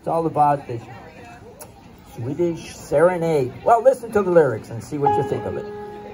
It's all about the Swedish serenade. Well, listen to the lyrics and see what you think of it.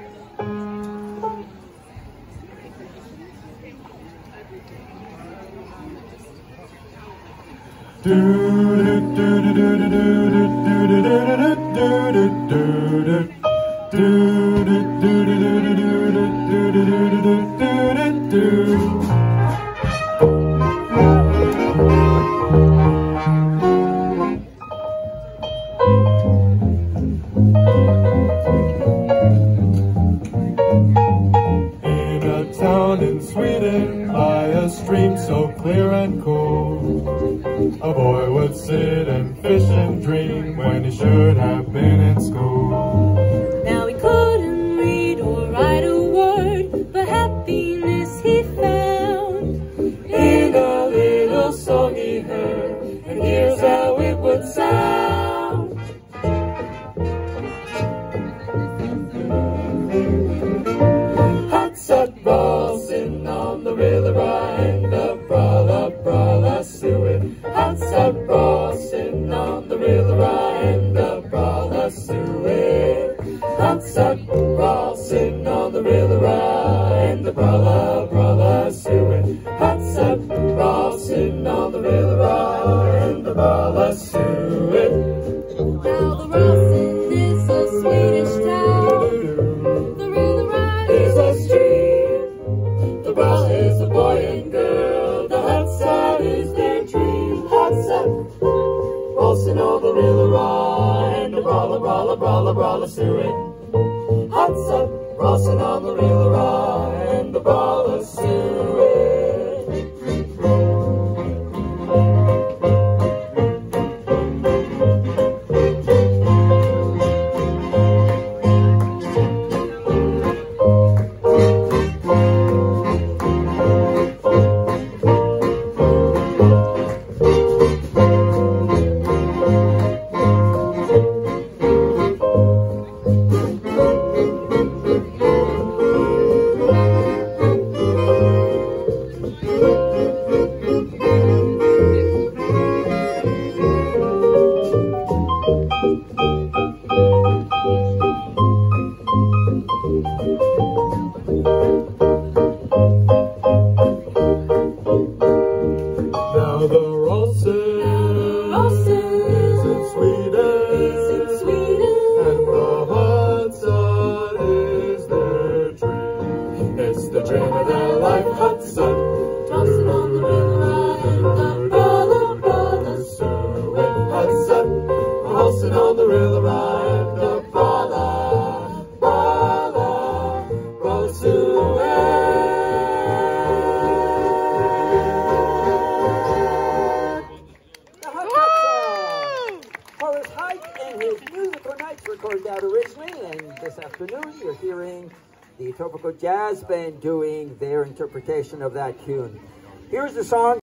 In a town in Sweden, by a stream so clear and cool, a boy would sit and fish and dream when he should have been in school. Now he couldn't read or write a word, but happiness he found In a little song he heard, and here's how it would sound. Hot bra sitting on the river and the brother suing. Hot bra sitting on the river and the brother suing. Hot bra sitting on the river and the brother suing. Hot bra sitting on the river and the brother suing. Now the Rosen is a Swedish town. The river Is a stream. The bra is a boy and girl. The hot side is their dream. Hot side, crossing on the river and the brawler suing. Hot side, crossing on the river and the brawler suing. Now the Rosen is in Sweden, and the hot sun is their dream. It's the dream of their life, hot sun, tossing on the river and the brother suing. Hot sun, tossing on the river and the brother suing. For his Hike and his musical nights recorded out originally, and this afternoon you're hearing the Etobicoke Jazz Band doing their interpretation of that tune. Here's the song.